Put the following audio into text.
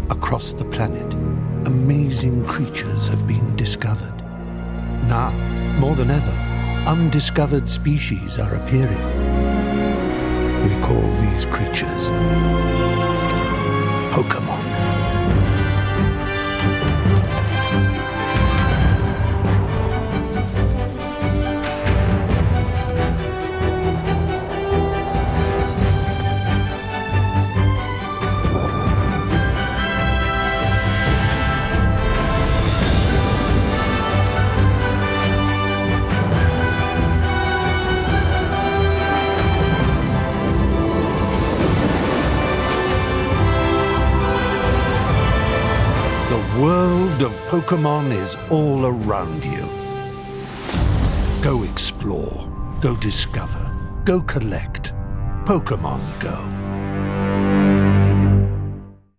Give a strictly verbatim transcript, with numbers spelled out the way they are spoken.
Across the planet, amazing creatures have been discovered. Now, more than ever, undiscovered species are appearing. We call these creatures Pokémon. The world of Pokémon is all around you. Go explore, go discover, go collect. Pokémon Go.